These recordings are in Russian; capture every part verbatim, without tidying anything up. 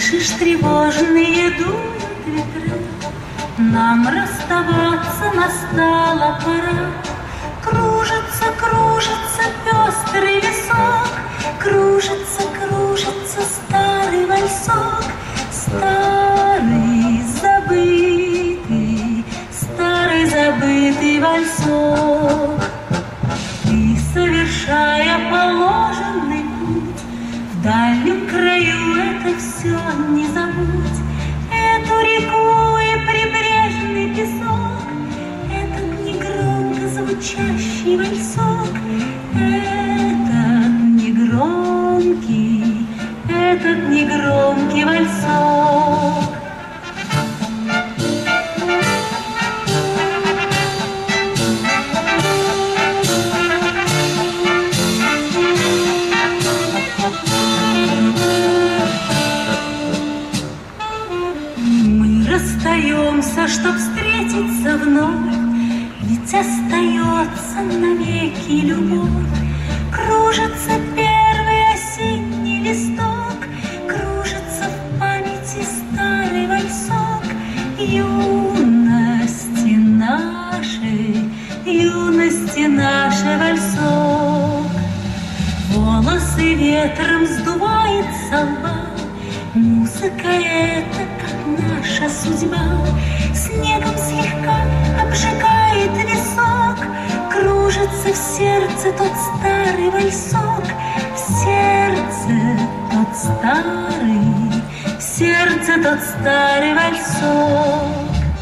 Слышишь, тревожные дуют ветры, нам расставаться настала пора. Кружится, кружится пестрый лесок, кружится, кружится старый вальсок, старый забытый, старый забытый вальсок. Ты, совершая положенный путь, в дальнем краю это все не забудь. Эту реку и прибрежный песок, этот негромко звучащий вальсок, этот негромкий, этот негромкий вальсок. Расстаемся, чтоб встретиться вновь, ведь остается навеки любовь. Кружится первый осенний листок, кружится в памяти старый вальсок юности нашей, юности нашей вальсок. Волосы ветром сдувает со лба, музыка эта, наша судьба, снегом слегка обжигает висок. Кружится в сердце тот старый вальсок, в сердце тот старый, в сердце тот старый вальсок.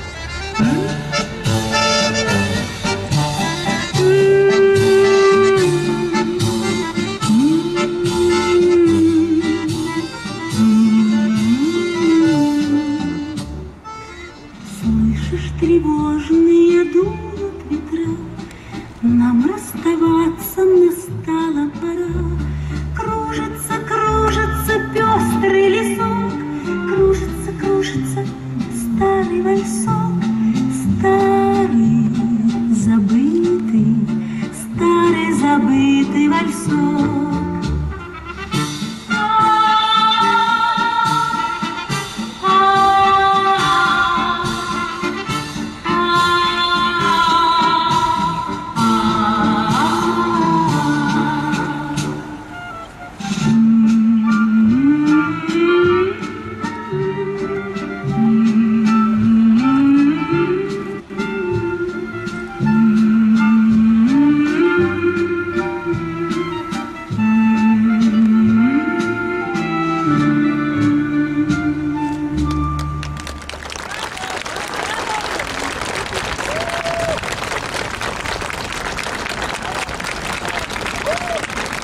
Слышишь, тревожные дуют ветра, нам расставаться настала пора. Кружится, кружится пестрый лесок, кружится, кружится старый вальсок, старый забытый, старый забытый вальсок.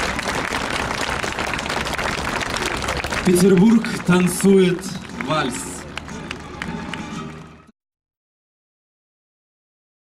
Петербург танцует вальс.